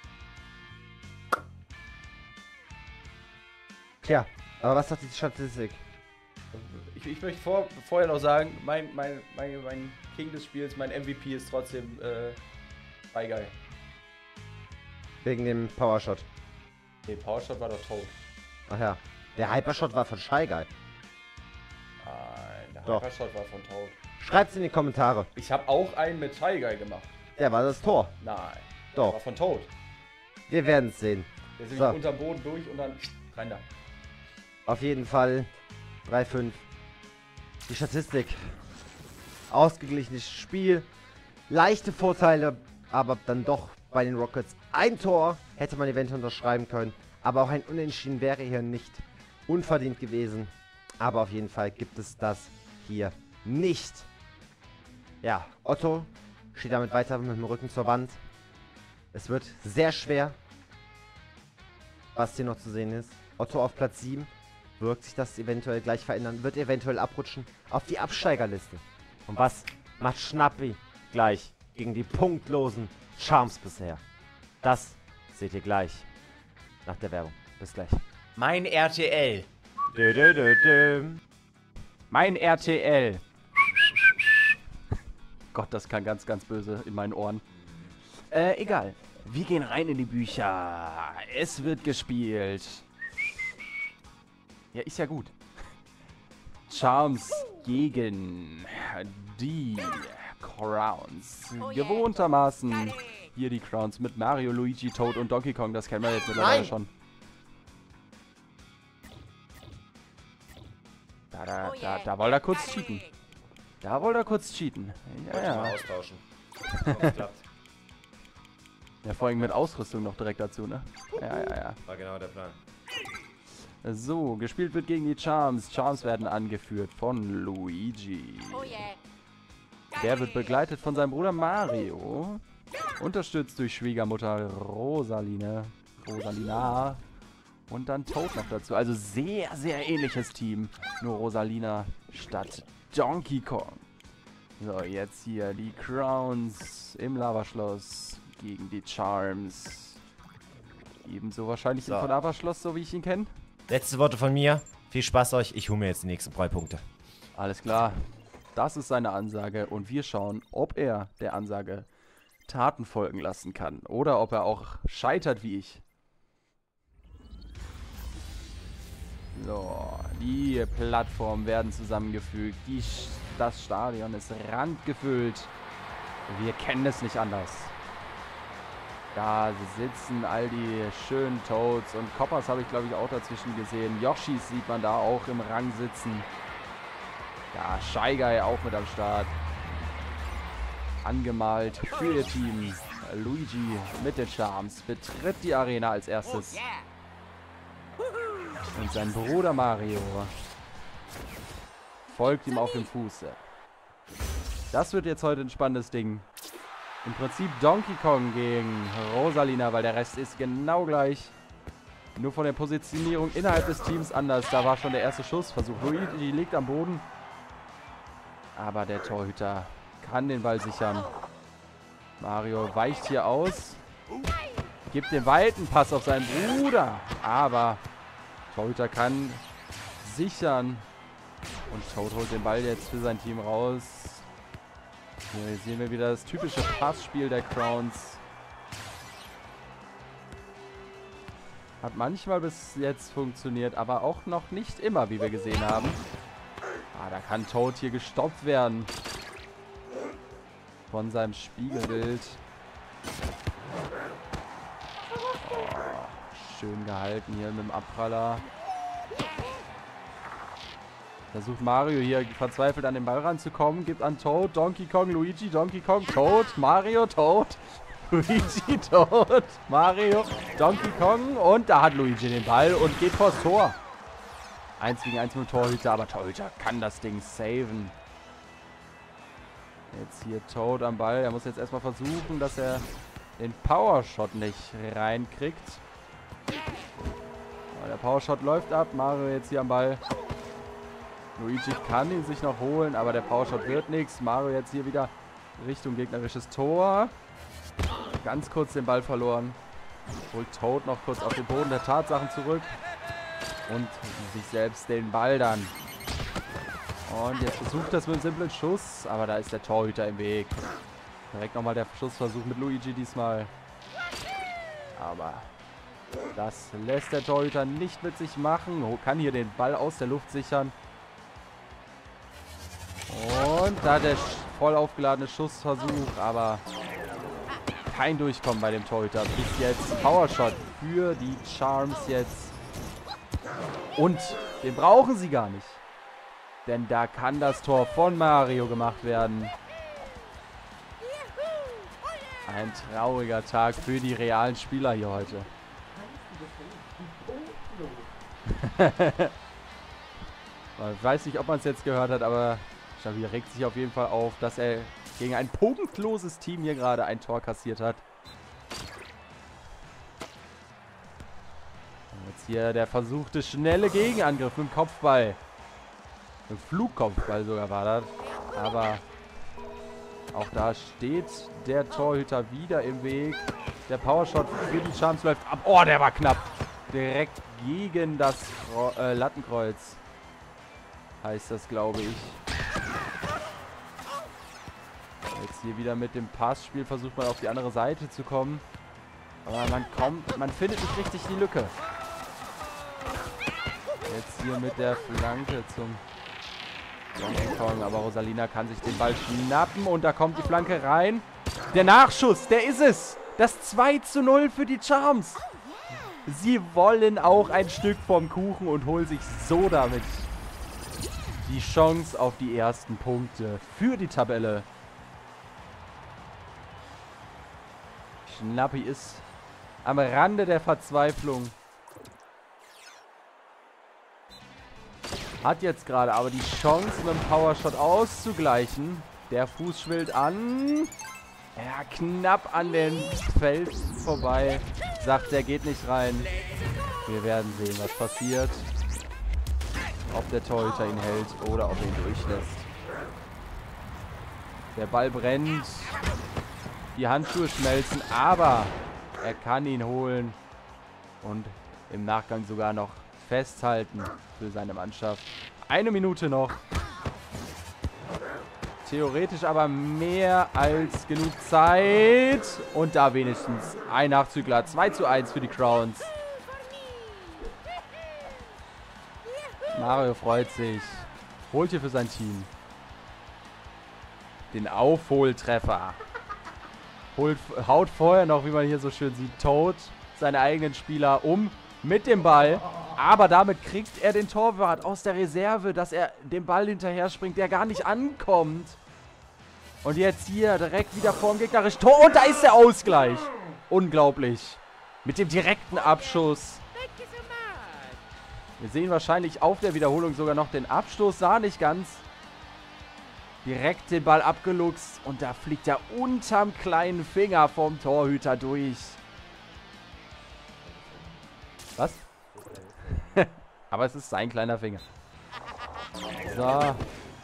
Tja, aber was sagt die Statistik? Ich möchte vorher noch sagen, mein King des Spiels, mein MVP ist trotzdem Shy Guy. Wegen dem Powershot. Nee, Powershot war doch tot. Ach ja. Der Hypershot war von Shy Guy. Nein, der Doch. Hypershot war von Toad. Schreibt's in die Kommentare. Ich habe auch einen mit Shy Guy gemacht. Der war das Tor. Nein. Doch. War von Toad. Wir werden es sehen. Der ist So. nämlich unterm Boden durch und dann rein da. Auf jeden Fall 3-5. Die Statistik. Ausgeglichenes Spiel. Leichte Vorteile, aber dann doch bei den Rockets. Ein Tor hätte man eventuell unterschreiben können. Aber auch ein Unentschieden wäre hier nicht unverdient gewesen. Aber auf jeden Fall gibt es das hier nicht. Ja, Otto steht damit weiter mit dem Rücken zur Wand. Es wird sehr schwer, was hier noch zu sehen ist. Otto auf Platz 7. Wirkt sich das eventuell gleich verändern? Wird eventuell abrutschen auf die Absteigerliste. Und was macht Schnappi gleich gegen die punktlosen Charms bisher? Das seht ihr gleich nach der Werbung. Bis gleich. Mein RTL. Mein RTL. Gott, das kann ganz, ganz böse in meinen Ohren. Egal. Wir gehen rein in die Bücher. Es wird gespielt. Ja, ist ja gut. Charms gegen die Crowns. Gewohntermaßen hier die Crowns mit Mario, Luigi, Toad und Donkey Kong. Das kennen wir jetzt mittlerweile schon. Da wollte er kurz cheaten. Da wollte er kurz cheaten. Ja. Austauschen. Klappt. Ja, vor allem mit Ausrüstung noch direkt dazu, ne? Ja. War genau der Plan. So, gespielt wird gegen die Charms. Charms werden angeführt von Luigi. Der wird begleitet von seinem Bruder Mario. Unterstützt durch Schwiegermutter Rosalina. Und dann Toad noch dazu. Also sehr, sehr ähnliches Team. Nur Rosalina statt Donkey Kong. So, jetzt hier die Crowns im Lavaschloss gegen die Charms. Ebenso wahrscheinlich im Lavaschloss, so wie ich ihn kenne. Letzte Worte von mir. Viel Spaß euch. Ich hole mir jetzt die nächsten 3 Punkte. Alles klar. Das ist seine Ansage und wir schauen, ob er der Ansage Taten folgen lassen kann. Oder ob er auch scheitert wie ich. So, die Plattformen werden zusammengefügt. Das Stadion ist randgefüllt. Wir kennen es nicht anders. Da sitzen all die schönen Toads und Coppers habe ich glaube ich auch dazwischen gesehen. Yoshis sieht man da auch im Rang sitzen. Ja, Shy Guy auch mit am Start. Angemalt für ihr Team. Luigi mit den Charms betritt die Arena als erstes. Und sein Bruder Mario folgt ihm auf dem Fuße. Das wird jetzt heute ein spannendes Ding. Im Prinzip Donkey Kong gegen Rosalina, weil der Rest ist genau gleich. Nur von der Positionierung innerhalb des Teams anders. Da war schon der erste Schussversuch. Luigi liegt am Boden. Aber der Torhüter kann den Ball sichern. Mario weicht hier aus. Gibt den weiten Pass auf seinen Bruder. Aber Torhüter kann sichern. Und Toad holt den Ball jetzt für sein Team raus. Hier sehen wir wieder das typische Passspiel der Crowns. Hat manchmal bis jetzt funktioniert, aber auch noch nicht immer, wie wir gesehen haben. Ah, da kann Toad hier gestoppt werden. Von seinem Spiegelbild. Oh, schön gehalten hier mit dem Abpraller. Versucht Mario hier verzweifelt an den Ball ranzukommen. Gibt an Toad, Donkey Kong, Luigi, Donkey Kong, Toad, Mario, Toad, Luigi, Toad, Mario, Donkey Kong. Und da hat Luigi den Ball und geht vors Tor. 1 gegen 1 mit dem Torhüter, aber Torhüter kann das Ding saven. Jetzt hier Toad am Ball. Er muss jetzt erstmal versuchen, dass er den Powershot nicht reinkriegt. Aber der Powershot läuft ab. Mario jetzt hier am Ball. Luigi kann ihn sich noch holen, aber der Powershot wird nichts. Mario jetzt hier wieder Richtung gegnerisches Tor. Ganz kurz den Ball verloren. Holt Toad noch kurz auf den Boden der Tatsachen zurück. Und sich selbst den Ball dann. Und jetzt versucht das mit einem simplen Schuss, aber da ist der Torhüter im Weg. Direkt nochmal der Schussversuch mit Luigi diesmal. Aber das lässt der Torhüter nicht mit sich machen. Kann hier den Ball aus der Luft sichern. Und da der voll aufgeladene Schussversuch, aber kein Durchkommen bei dem Torhüter. Bis jetzt Powershot für die Charms jetzt. Und den brauchen sie gar nicht. Denn da kann das Tor von Mario gemacht werden. Ein trauriger Tag für die realen Spieler hier heute. Ich weiß nicht, ob man es jetzt gehört hat, aber Xavi regt sich auf jeden Fall auf, dass er gegen ein punktloses Team hier gerade ein Tor kassiert hat. Und jetzt hier der versuchte schnelle Gegenangriff mit dem Kopfball. Ein Flugkopfball sogar war das. Aber auch da steht der Torhüter wieder im Weg. Der Powershot für die Charms läuft ab. Oh, der war knapp. Direkt gegen das Lattenkreuz. Heißt das, glaube ich. Jetzt hier wieder mit dem Passspiel versucht man auf die andere Seite zu kommen. Aber man findet nicht richtig die Lücke. Jetzt hier mit der Flanke zum Donkey Kong, aber Rosalina kann sich den Ball schnappen und da kommt die Flanke rein. Der Nachschuss, der ist es. Das 2:0 für die Charms. Sie wollen auch ein Stück vom Kuchen und holen sich so damit die Chance auf die ersten Punkte für die Tabelle. Schnappi ist am Rande der Verzweiflung. Hat jetzt gerade aber die Chance, mit dem Powershot auszugleichen. Der Fuß schwillt an. Ja, knapp an den Fels vorbei. Sagt, der geht nicht rein. Wir werden sehen, was passiert. Ob der Torhüter ihn hält oder ob er ihn durchlässt. Der Ball brennt. Die Handschuhe schmelzen, aber er kann ihn holen. Und im Nachgang sogar noch festhalten für seine Mannschaft. 1 Minute noch. Theoretisch aber mehr als genug Zeit. Und da wenigstens ein Nachzügler. 2:1 für die Crowns. Mario freut sich. Holt hier für sein Team den Aufholtreffer. Haut vorher noch, wie man hier so schön sieht, Toad seine eigenen Spieler um mit dem Ball. Aber damit kriegt er den Torwart aus der Reserve, dass er dem Ball hinterher springt, der gar nicht ankommt. Und jetzt hier direkt wieder vorm gegnerischen Tor. Und da ist der Ausgleich. Unglaublich. Mit dem direkten Abschuss. Wir sehen wahrscheinlich auf der Wiederholung sogar noch den Abstoß. Sah nicht ganz. Direkt den Ball abgeluchst. Und da fliegt er unterm kleinen Finger vom Torhüter durch. Was? Aber es ist sein kleiner Finger. So.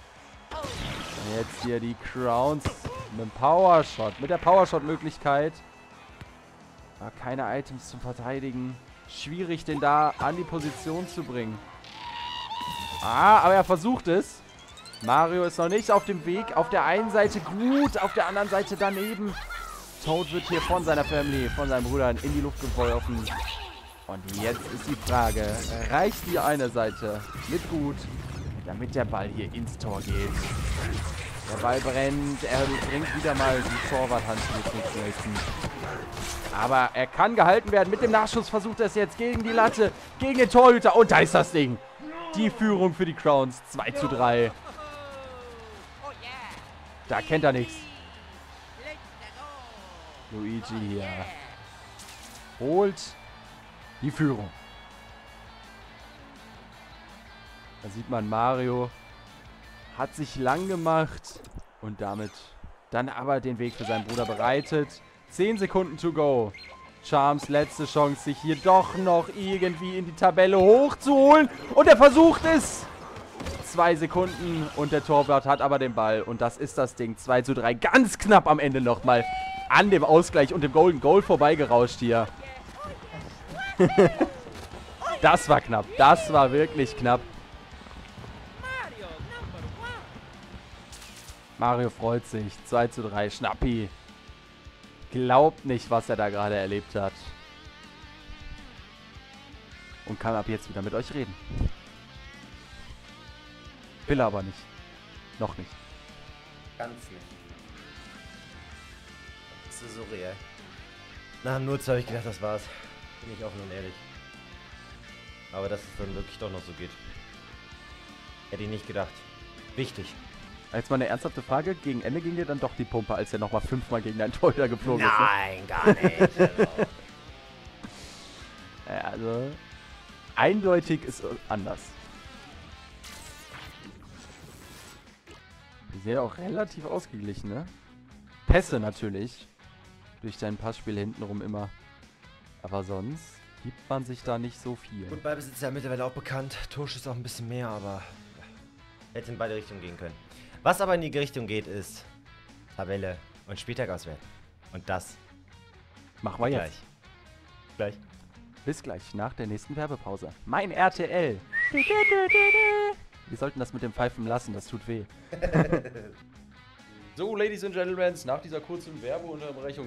Jetzt hier die Crowns mit dem Powershot. Mit der Powershot-Möglichkeit. Keine Items zum Verteidigen. Schwierig, den da an die Position zu bringen. Aber er versucht es. Mario ist noch nicht auf dem Weg. Auf der einen Seite gut, auf der anderen Seite daneben. Toad wird hier von seiner Family, von seinen Brüdern in die Luft geworfen. Und jetzt ist die Frage, reicht die eine Seite mit gut, damit der Ball hier ins Tor geht? Der Ball brennt, er bringt wieder mal die Torwarthandschuhe zum Schmelzen. Aber er kann gehalten werden. Mit dem Nachschuss versucht er es jetzt gegen die Latte, gegen den Torhüter. Und da ist das Ding. Die Führung für die Crowns, 2:3. Da kennt er nichts. Luigi hier holt die Führung. Da sieht man, Mario hat sich lang gemacht und damit dann aber den Weg für seinen Bruder bereitet. 10 Sekunden to go. Charms letzte Chance, sich hier doch noch irgendwie in die Tabelle hochzuholen. Und er versucht es. 2 Sekunden und der Torwart hat aber den Ball. Und das ist das Ding. 2:3. Ganz knapp am Ende nochmal an dem Ausgleich und dem Golden Goal vorbeigerauscht hier. Das war knapp. Das war wirklich knapp. Mario freut sich. 2:3. Schnappi. Glaubt nicht, was er da gerade erlebt hat. Und kann ab jetzt wieder mit euch reden. Will er aber nicht. Noch nicht. Ganz nicht. Das ist so surreal. Nach dem Nutz habe ich gedacht, das war's. Bin ich offen und ehrlich. Aber dass es dann wirklich doch noch so geht. Hätte ich nicht gedacht. Wichtig. Jetzt mal eine ernsthafte Frage. Gegen Ende ging dir dann doch die Pumpe, als er nochmal 5-mal gegen deinen Torhüter geflogen ist. Nein, gar nicht. Ja, also eindeutig ist anders. Die sind ja auch relativ ausgeglichen, ne? Pässe natürlich. Durch dein Passspiel hintenrum immer. Aber sonst gibt man sich da nicht so viel. Gut, Ballbesitz ist ja mittlerweile auch bekannt. Torschüsse auch ein bisschen mehr, aber ja, hätte in beide Richtungen gehen können. Was aber in die Richtung geht, ist Tabelle und Spieltag auswerten. Und das Machen wir jetzt. Gleich. Bis gleich, nach der nächsten Werbepause. Mein RTL. Wir sollten das mit dem Pfeifen lassen, das tut weh. So, Ladies and Gentlemen, nach dieser kurzen Werbeunterbrechung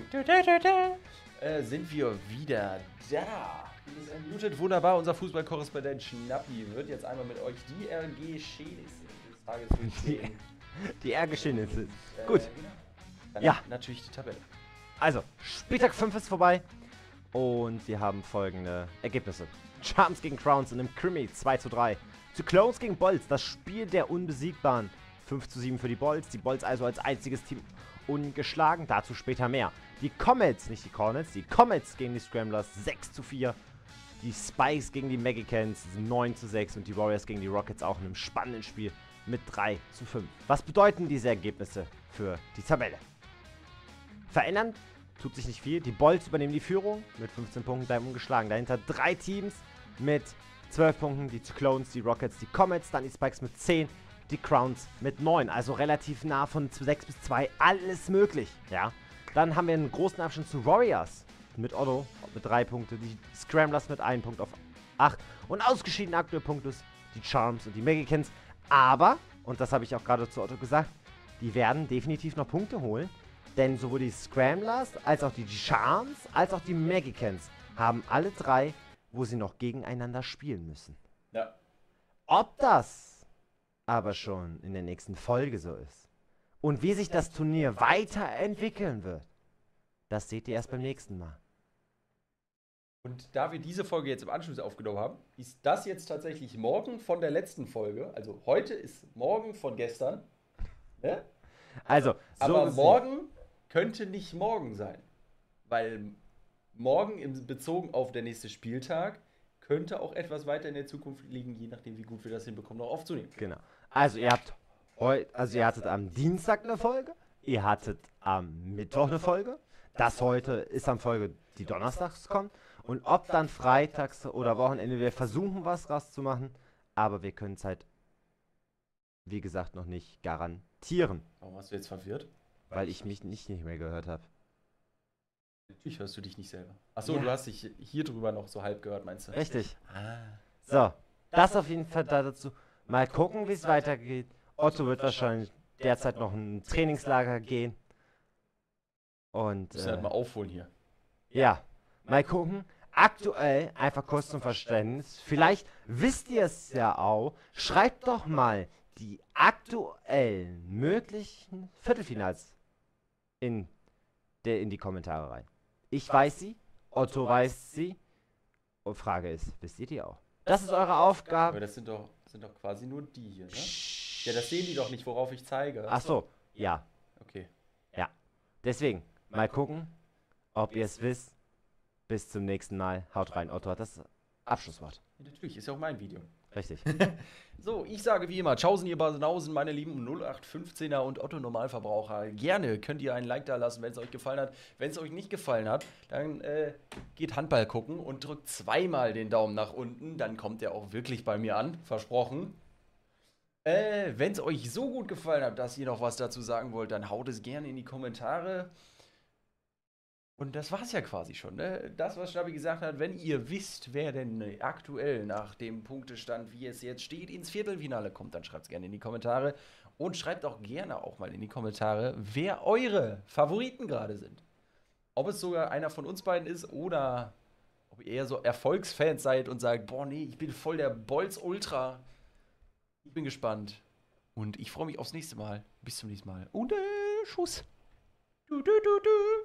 sind wir wieder da. Ihr seid muted, wunderbar. Unser Fußballkorrespondent Schnappi wird jetzt einmal mit euch die RG-Geschehnisse des Tages durchgehen. Die Ärgeschehnisse. Gut. Genau. Dann Ja. natürlich die Tabelle. Also, Spieltag 5 ist vorbei. Und wir haben folgende Ergebnisse. Charms gegen Crowns in einem Krimi 2:3. Zu Clones gegen Bolts, das Spiel der Unbesiegbaren. 5:7 für die Bolts. Die Bolts also als einziges Team ungeschlagen. Dazu später mehr. Die Comets, nicht die Cornets, die Comets gegen die Scramblers 6:4. Die Spikes gegen die Magicans 9:6. Und die Warriors gegen die Rockets auch in einem spannenden Spiel mit 3:5. Was bedeuten diese Ergebnisse für die Tabelle? Verändern tut sich nicht viel. Die Bolts übernehmen die Führung mit 15 Punkten, bleiben ungeschlagen. Dahinter 3 Teams mit 12 Punkten. Die Clones, die Rockets, die Comets, dann die Spikes mit 10, die Crowns mit 9. Also relativ nah von 6 bis 2. Alles möglich, ja. Dann haben wir einen großen Abstand zu Warriors mit Otto mit 3 Punkte. Die Scramblers mit 1 Punkt auf 8. Und ausgeschieden aktuell punktlos die Charms und die Magicans. Aber, und das habe ich auch gerade zu Otto gesagt, die werden definitiv noch Punkte holen. Denn sowohl die Scramblers, als auch die Charms, als auch die Magicans haben alle 3, wo sie noch gegeneinander spielen müssen. Ja. Ob das aber schon in der nächsten Folge so ist und wie sich das Turnier weiterentwickeln wird, das seht ihr erst beim nächsten Mal. Und da wir diese Folge jetzt im Anschluss aufgenommen haben, ist das jetzt tatsächlich morgen von der letzten Folge. Also heute ist morgen von gestern. Ne? Also, so Aber gesehen- morgen könnte nicht morgen sein. Weil morgen bezogen auf der nächste Spieltag könnte auch etwas weiter in der Zukunft liegen, je nachdem, wie gut wir das hinbekommen, noch aufzunehmen. Genau. Also ihr hattet am Dienstag eine Folge, ihr hattet am Mittwoch eine Folge. Das heute ist am Folge, die donnerstags kommt. Und ob dann freitags oder Wochenende, wir versuchen was rauszumachen, aber wir können es halt, wie gesagt, noch nicht garantieren, Warum hast du jetzt verwirrt? weil ich mich nicht mehr gehört habe. Natürlich hörst du dich nicht selber. Achso, Ja. du hast dich hier drüber noch so halb gehört, meinst du? Richtig. Ah. So, das auf jeden Fall dazu. Mal gucken, wie es weitergeht. Otto wird wahrscheinlich derzeit noch in ein Trainingslager gehen. Und Müssen halt mal aufholen hier. ja, mal gucken. Aktuell, einfach kurz zum Verständnis, vielleicht wisst ihr es ja auch, schreibt doch mal die aktuellen möglichen Viertelfinals in die Kommentare rein. Ich weiß sie, Otto weiß sie. Und Frage ist, wisst ihr die auch? Das ist eure Aber Aufgabe. das sind doch quasi nur die hier, ne? Ja, das sehen die doch nicht, worauf ich zeige. Ach so, ja. Okay. Deswegen, mal gucken, ob ihr es wisst. Bis zum nächsten Mal. Haut rein. Otto hat das Abschlusswort. Ja, natürlich, ist ja auch mein Video. Richtig. So, ich sage wie immer, tschaußen ihr Basenausen, meine lieben 0815er und Otto-Normalverbraucher. Gerne könnt ihr einen Like da lassen, wenn es euch gefallen hat. Wenn es euch nicht gefallen hat, dann geht Handball gucken und drückt zweimal den Daumen nach unten. Dann kommt der auch wirklich bei mir an, versprochen. Wenn es euch so gut gefallen hat, dass ihr noch was dazu sagen wollt, dann haut es gerne in die Kommentare. Und das war's ja quasi schon, ne? Das, was Stabi gesagt hat, wenn ihr wisst, wer denn aktuell nach dem Punktestand, wie es jetzt steht, ins Viertelfinale kommt, dann schreibt es gerne in die Kommentare. Und schreibt auch gerne auch mal in die Kommentare, wer eure Favoriten gerade sind. Ob es sogar einer von uns beiden ist oder ob ihr eher so Erfolgsfans seid und sagt, boah, nee, ich bin voll der Bolz-Ultra. Ich bin gespannt. Und ich freue mich aufs nächste Mal. Bis zum nächsten Mal. Und Schuss. Du, du, du, du.